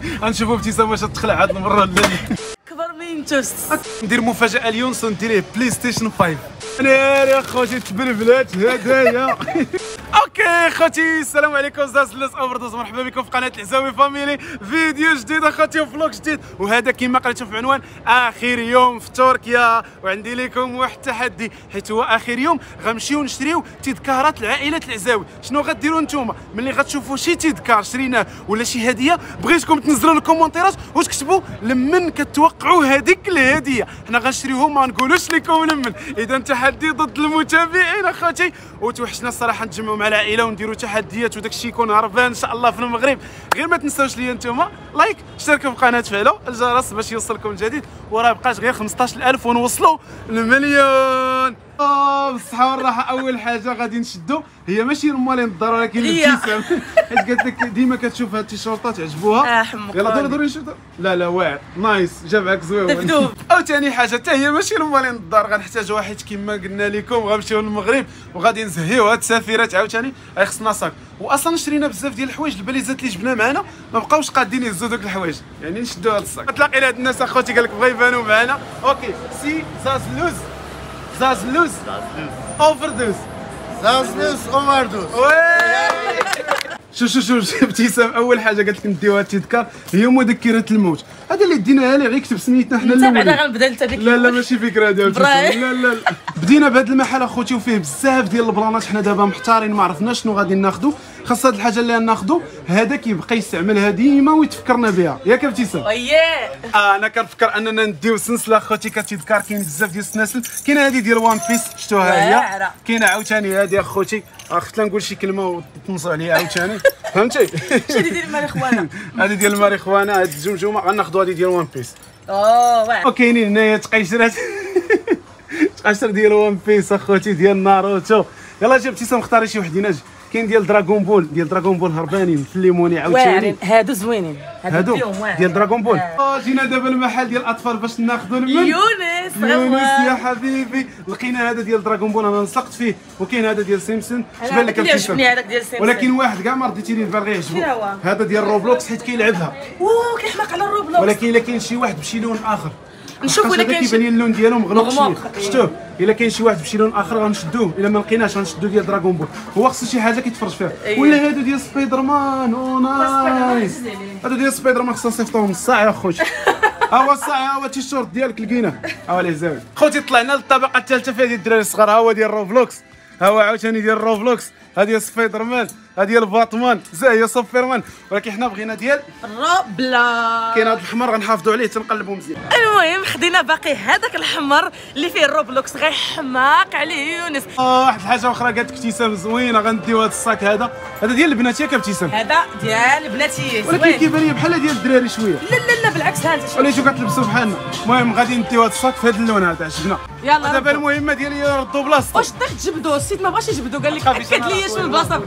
غنشوفوا ابتسام واش تخلع هاد المره ولا لا. كبر من توست. ندير مفاجاه اليوم ندير بلاي ستيشن 5. يا خوتي تبلبلات هدايا. اوكي خوتي السلام عليكم زاز الناس اوفردوز، مرحبا بكم في قناه العزاوي فاميلي، فيديو جديد اخوتي وفلوق جديد. وهذا كما قريتوا في عنوان اخر يوم في تركيا، وعندي لكم واحد التحدي حيت هو اخر يوم غنمشيو نشريو تذكارات لعائله العزاوي. شنو غديروا نتوما ملي غتشوفوا شي تذكار شريناه ولا شي هديه؟ بغيتكم تنزلوا الكومونتيرات وتكتبوا لمن كتوقعوا هذيك الهديه. حنا غنشريوهم ما نقولوش لكم لمن. اذا تحدي ضد المتابعين اخوتي، وتوحشنا الصراحه نتجمعوا مع العائله ونديروا تحديات وداك الشيء يكون هربان ان شاء الله في المغرب. غير ما تنساوش ليا نتوما لايك، اشتركوا في القناه، فعلوا الجرس باش يوصلكم الجديد. وراه بقاش غير 15000 ونوصلوا المليون. بالصحه والراحه. اول حاجه غادي نشدو هي ماشي المالين الدار ولكن الابتسام، حيت قالت لك ديما كتشوف هاد التيشيرطات عجبوها. يلا دوري نشدو. لا واعر نايس جابعك زوين. دبدوب. او ثاني حاجه حتى هي ماشي المالين الدار، غنحتاج واحد كما قلنا لكم. غنمشيو للمغرب وغادي نزهيو هاد السفيرات عاوتاني، خصنا صاك. واصلا شرينا بزاف ديال الحوايج، الباليزات اللي جبنا معنا ما بقاوش قادين يهزوا دوك الحوايج، يعني نشدو هاد الصاك. تلاقي لهاد الناس اخوتي قال لك بغا يبانوا معنا. اوكي سي زازلوز زازلوز اوفردوز زازلوز اوفردوز. شوف ابتسام، اول حاجه قالت لك نديوها التذكار هي مذكره الموت. هذا اللي ديناها لي غير كتب سميتنا حنا الاولين. بعدا غنبدا انت ديك. لا ماشي فكره هذه ابتسام. لا بدينا بهذا المحل اخوتي وفيه بزاف ديال البلانات. حنا دابا محتارين ما عرفناش شنو غادي ناخذوا. خاص هاد الحاجه اللي غناخذوا هذا كيبقى يستعملها ديما ويتفكرنا بها، ياك ابتسام؟ انا كنفكر اننا نديو سلسله اخوتي كتذكار. كاين بزاف ديال السلاسل، كاينه هذه ديال وان بيس شفتوها هي، كاينه عاوتاني هذه اخوتي. خفت نقول شي كلمه وتنصوا عليا عاوتاني، فهمتي؟ شنو ديال الماريخوانا؟ هذه ديال الماريخوانا، هذه الجمجمه غناخذوا هذه ديال وان بيس. واعر. وكاينين هنايا تقيشرات تقاشر ديال وان بيس اخوتي، ديال ناروتو. يلا جا ابتسام اختاري شي وحدين. اجي كاين ديال دراغون بول هربانين في الليموني عاوتاني. واعرين هادو زوينين، هادو ديال دراغون بول. جينا دابا المحل ديال الاطفال باش ناخذوا من يونس يا حبيبي. لقينا هذا ديال دراغون بول انا نسقت فيه، وكاين هذا ديال سيمسون. شبان لك ابتسام؟ هذاك ديال سيمسون، ولكن واحد كاع ما رديتي ليه البال غيعجبو. هذا ديال روبلوكس حيت كيلعبها. كيحماق على الروبلوكس. ولكن الا كاين شي واحد بشي لون اخر نشوف ولا كاين كيبان لي اللون ديالو مغلوق شويه. شفتوه؟ الا كاين شي واحد بشي لون اخر غنشدوه، الا ما لقيناش غنشدو ديال دراغون بول. هو خصو شي حاجه كيتفرج فيها. ولا هادو ديال سبايدر مان. نايس. هادو ديال سبايدر مان خصنا نصيفطوهم الصاع يا خوتي. ها هو الصاع، ها هو التيشيرت ديالك لقيناه، ها هو اللي زاوي. خوتي طلعنا للطبقه الثالثه فيها ديال الدراري الصغار. ها هو ديال روبلوكس، ها هو عاوتاني ديال روبلوكس. ها ديال سبايدر مان، ها ديال باتمان، هي سوبرمان. ولكن حنا بغينا ديال روبلا. كاين هذا الحمر غنحافظوا عليه تنقلبوا مزيان. المهم خدينا باقي هذاك الحمر اللي فيه الروبلوكس غيحماق عليه يونس. واحد الحاجه اخرى قالت لك ابتسام زوينه، غنديو هذا الصاك. هذا ديال البنات ياك ابتسام؟ هذا ديال بناتي ولكن كيبان لي بحال ديال الدراري شويه. لا بالعكس، ها انت وليتو كتلبسوا بحالنا. المهم غادي نديو هذا الصاك في هذا اللون هذا عجبنا. يلا دابا المهمه ديالي هي نردو بلاصتو. واش طيح تجبدو؟ السيد ما بغاش يجبدو، قال لك اكد لي شنو البلاصه.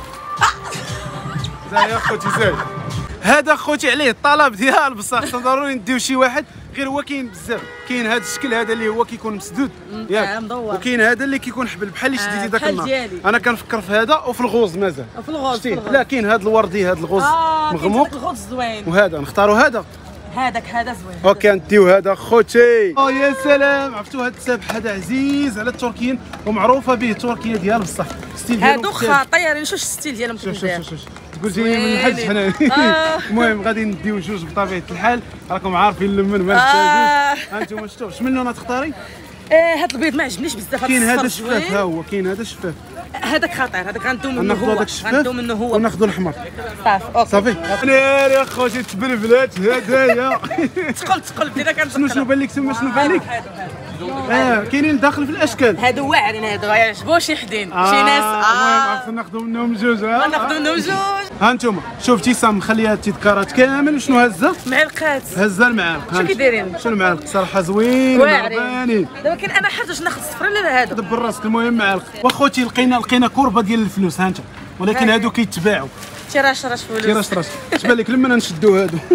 زاهي اخوتي زاهي. هذا اخوتي عليه الطلب ديال بصح ضروري نديو شي واحد. غير هو كاين بزاف، كاين هذا الشكل هذا اللي هو كيكون مسدود ياك، وكاين هذا اللي كيكون حبل بحال اللي شديتي داك النهار. انا كنفكر في هذا وفي الغوز مازال. في الغوز لا كاين هذا الوردي، هذا الغوز مغموق. الغوز زوين. وهذا نختاروا هذا. هذا زوين. اوكي نديو هذا خوتي. يا سلام، عرفتوا هذا السبح هذا عزيز على التركيين ومعروفه به تركيا ديال بصح. ستيل ديالهم هادو خطيرين. شوف الستيل ديالهم كيف داير. شوف تقول جايين من الحج حنا. المهم غادي نديو جوج بطبيعه الحال، راكم عارفين لمن مال التاجوز. ها انتم شفتوا شمن لون تختاري؟ هاد البيض ما عجبنيش بزاف. كاين هذا الشفاف، ها هو كاين هذا الشفاف. هذاك خطير، هذاك غندو منه ناخذ هو. هذاك الشفاف وناخذ الحمر. صافي. يا خوتي تبلبلات هدايا. تقل بدينا كنتقل. شنو بان لك تما؟ شنو بان لك؟ كاينين داخل في الاشكال. هادو واعرين، هادو غيعجبوا شي حدين شي ناس. المهم خصنا ناخذوا منهم جوج. ناخذوا منهم جوج. ها انتم شوف ابتسام مخليها التذكارات كامل. وشنو هزه؟ معلقات. هزه المعالق. شنو كيدايرين؟ شنو المعالق صراحه زوينين هربانين. دابا كاين انا حاجه واش ناخذ الصفر ولا هادو؟ دبر راسك. المهم معالق. واخوتي لقينا كربه ديال الفلوس ها انت، ولكن هادو كيتباعوا تيراش فلوس. تبان لك لما نشدو هادو.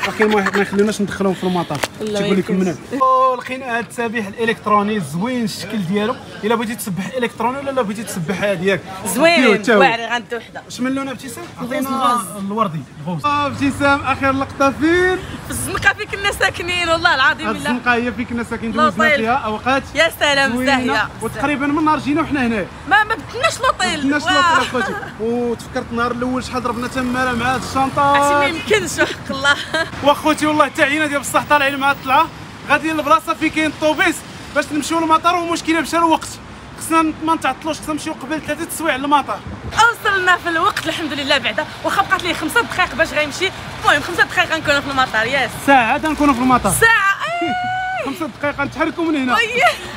ولكن ما يخليوناش ندخلوهم في المطار. تيقول لك ممنوع. لقينا هذا التسابيح الالكتروني زوين الشكل ديالو. الا بغيتي تسبح الكتروني ولا بغيتي تسبح هذه ياك زوين واعر غندي وحده. اش من لون ابتسام؟ عطينا الوردي الغوص. ابتسام اخر لقطه فين؟ في الزنقه فين كنا ساكنين والله العظيم. هاد الزنقه هي فين كنا ساكنين دوزنا فيها اوقات. يا سلام زاهيه. وتقريبا من نهار جينا وحنا هنا ما بدناش لوطيل. ما بدناش لوطيل اخوتي. وتفكرت النهار الاول شحال ضربنا تماره مع هاد الشنطه. عرفتي ما يمكنش وحق الله. واخوتي والله حتى عينا ديال بصح طالعين مع الطلعه غاديين لبلاصه فين كاين الطوبيس باش نمشيو للمطار. والمشكله مشى الوقت خصنا ما نتعطلوش خصنا نمشيو قبل 3 سوايع للمطار. وصلنا في الوقت الحمد لله بعدا واخا بقات لي 5 دقائق باش غيمشي. المهم 5 دقائق غنكونوا في المطار. ياس ساعه غنكونوا في المطار. ساعه 5 دقائق غنتحركوا من هنا.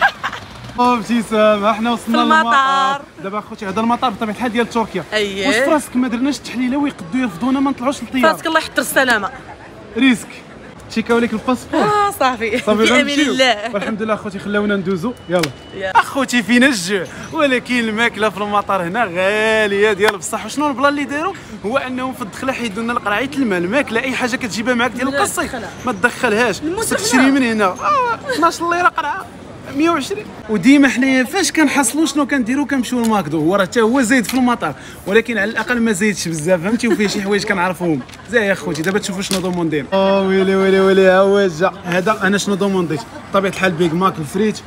ابتسام احنا وصلنا للمطار. دابا اخوتي هذا المطار بطبيعه الحال ديال تركيا. اييه واش فراسك ما درناش التحليله ويقدوا يرفضونا ما نطلعوش للطياره؟ فراسك الله يحضر السلامه. ريسك تشيكاو لك الباسبور. صافي في امان الله. والحمد لله اخوتي خلاونا ندوزو. يلا اخوتي فينا الجوع ولكن الماكله في المطار هنا غاليه ديال بصح. وشنو البلان اللي داروا هو انهم في الدخله حيدوا لنا القرعيه الماء. الماكله اي حاجه كتجيبها معاك ديال القصي ما تدخلهاش خصك تشري من هنا. 12 ليره قرعه 120. وديما حنايا فاش كنحصلوا شنو كنديروا كنمشيو للماكدو. هو راه حتى هو زايد في المطار ولكن على الاقل ما زايدش بزاف فهمتي. وفيه شي حوايج كنعرفوهم زي يا خوتي. دابا تشوفوا شنو دوموندين. ويلي ويلي ويلي ها هو جا. هذا انا شنو دومونديت بطبيعه الحال بيغ ماك الفريت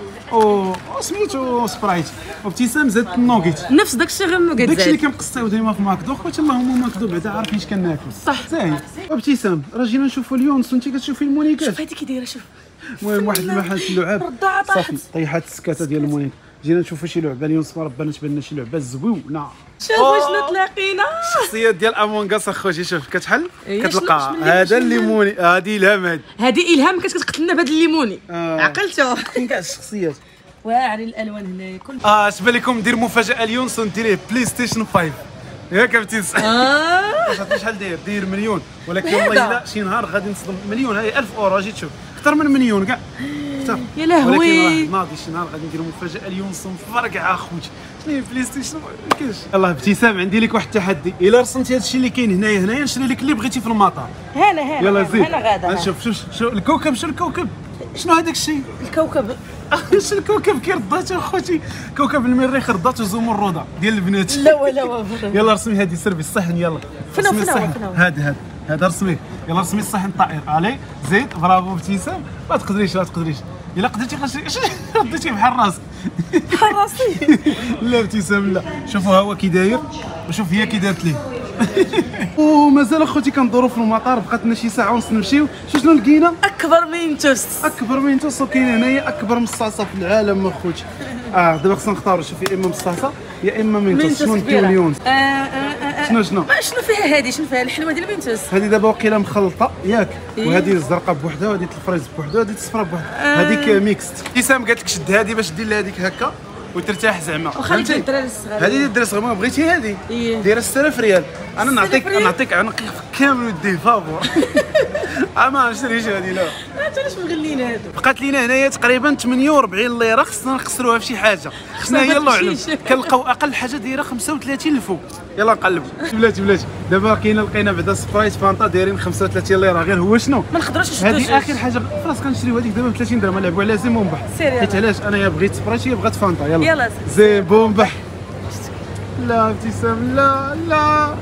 سميتو سبرايت. وابتسام زادت النوغيت نفس داكشي غير النوغيت. داكشي اللي كنقصيو ديما في ماكدو خوتي. اللهم ماكدو بعدا عارفين اش كناكلوا صح. زاهي. وابتسام راه جينا نشوفوا اليونس وانت كتشوفي المونيكات. شوف هذه كي دايره. شوف المهم واحد المحل في اللعاب صافي طيحات السكاته ديال المونيك. جينا نشوفوا شي لعبه اليونس ربنا تبان لنا شي لعبه زوينه. شوفوا شنو تلاقينا. الشخصيات ديال امونغاس اخوتي. شوف كتحل كتلقى هذا الليموني هذه الهام هذه الهام كتقتلنا بهذا الليموني. عقلتو كاع الشخصيات واعرين الالوان هنايا كل. اش بان لكم ندير مفاجاه اليونس وندير ليه بلاي ستيشن 5 ياك ابتسام. عرفتي شحال داير مليون ولكن والله الا شي نهار غادي نصدم. مليون هاي 1000 اورو اجي تشوف اكثر من مليون كاع يا لهوي. ولكن ناضي شي نهار غادي نديروا مفاجاه اليونس مفرقعه اخوتي. شنو هي بلاي ستيشن ما كاينش. يلاه ابتسام عندي لك واحد التحدي. الا رسمتي هذا الشيء اللي كاين هنايا نشري لك اللي بغيتي في المطار. هنا يلا زيد. انا غادا. شوف الكوكب. شنو الكوكب؟ شنو هذاك الشيء؟ الكوكب. شنو الكوكب كي ردات اخوتي؟ كوكب المريخ ردات وزمردة ديال البنات. لا يلا رسمي هذه سربي الصحن. يلا فين هذا رسميه. يلا رسمي الصحن الطائر. علي زيد برافو ابتسام. ما تقدريش الا قدرتي رديتي بحال راسك. بحال راسي. لا ابتسام لا. شوفوا ها هو كي داير وشوف هي كي دارت ليه. ومازال اخوتي كندوروا في المطار. بقات لنا شي ساعه ونص نمشيو. شنو لقينا؟ اكبر مينتوس وكاين هنايا اكبر مصاصه في العالم اخوتي. دابا خصنا نختاروا. شوف يا اما مصاصه يا اما مينتوس. شنو نديو اليوم؟ شنو شنو فيها الحلوه ديال المينتوس. هذه دابا وقيله مخلطه ياك. وهذه الزرقاء بوحدها وهذه الفريز بوحدها وهذه الصفراء بوحدها. هذيك ميكست. ابتسام قالت لك شد هذه باش دير لها هذيك هكا وترتاح زعما. وخلي الدراري الصغار. هذه ديال الدراري الصغار. ما بغيتي هذه دايره 6000 ريال. انا نعطيك عنق كامل وديه فابور. ما نشريش هذه لا. انت علاش مغلين هادو؟ بقات لينا هنايا تقريبا 48 ليره. خصنا نخسروها في شي حاجه. خصنا يلا علم كنلقاو اقل حاجه دايره 35 الفوق. يلا نقلبوا. بلاتي دابا لقينا بعدا سبرايت فانتا دايرين 35 ليره. غير هو شنو ما نقدروش نشدو. هذه اخر حاجه خلاص كنشريو هذيك دابا ب 30 درهم. نلعبوا عليها زي بومبح. حيت علاش انا يا بغيت سبرايت هي بغات فانتا. يلا زي بومبح. لا ابتسام لا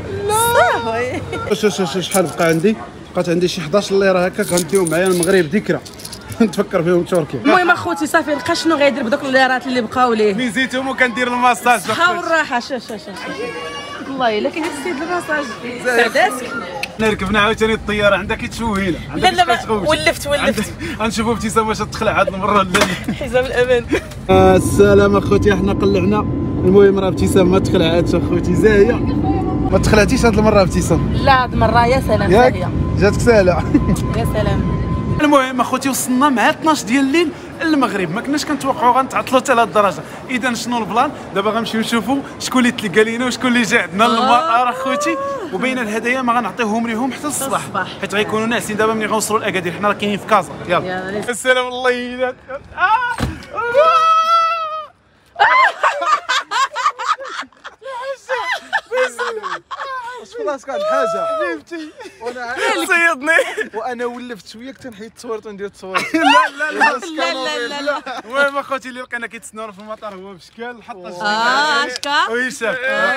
شحال بقى عندي؟ بقات عندي شي 11 ليره هكا غنديهم معايا المغرب ذكرى. نتفكر فيهم تركيا. المهم اخوتي صافي لقى شنو غيدير بدوك الليرات اللي بقاو ليه. نزيتهم وكندير الماساج. صحه والراحه. شوف والله الا كاين هاد السيد الماساج سعداتك. ركبنا عاوتاني الطياره عندها كيتشوهينا. لا ولفت غنشوفوا ابتسام واش تخلع هاد المره لا. حزام الامان. السلام اخوتي احنا قلعنا. المهم راه ابتسام ما تخلعاتش اخوتي. زاهيه ما تخلعتيش هاد المره ابتسام. لا هاد المره يا سلام زاهيه جاتك سهله. يا سلام. المهم اخوتي وصلنا مع 12 ديال الليل المغرب. ما كناش كنتوقعوا غنتعطلوا حتى لهاد الدرجه. اذا شنو البلان؟ دابا غنمشيو نشوفوا شكون اللي تلقى لينا وشكون اللي جا عندنا للمطار اخوتي. وبين الهدايا ما غنعطيوهم ليهم حتى الصباح حيت غيكونوا ناعسين دابا ملي غنوصلوا لاكادير. حنا راه كاينين في كازا. يلا السلام الله. خلاص كان حاجه حبيبتي وانا صيدني. وانا ولفت شويه كنت نحيد التصويرات وندير التصوير. لا لا لا لا لا لا المهم اخوتي اللي لقينا كيتسناونا في المطار هو بشكال حط اشكا وهشام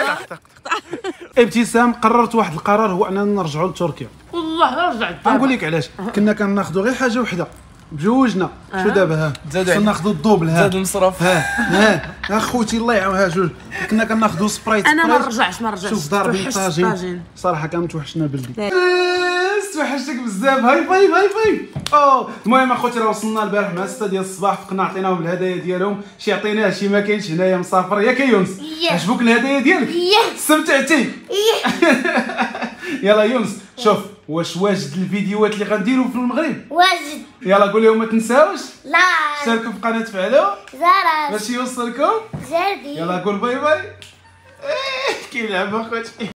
ابتسام قررت واحد القرار هو اننا نرجعوا لتركيا. والله رجعت غنقول لك علاش كنا كناخذوا غير حاجه وحده بجوجنا. شو دابا ها زادوا كناخذوا الدوبل ها زاد المصرف. ها اخوتي الله يعاونها جوج كنا كناخذوا سبرايت. انا ما رجعتش شوف ضاربين توحشت طاجين صراحه كانت توحشنا بلدي. توحشتك بزاف. هاي فايف هاي فايف. المهم اخوتي راه وصلنا البارح مع 6 ديال الصباح فقنا عطيناهم الهدايا ديالهم شي عطيناه شي ما كاينش هنايا مسافر. ياك يونس عجبوك الهدايا ديالك؟ استمتعتي؟ يلا يونس شوف واش واجد الفيديوهات اللي غنديرو في المغرب؟ واجد. يلا قول لهم ما تنساوش لا. اشتركوا في قناه فعلو زرع. باش يوصلكم. زردي. يلا قول باي باي. كيلعب اخوتي.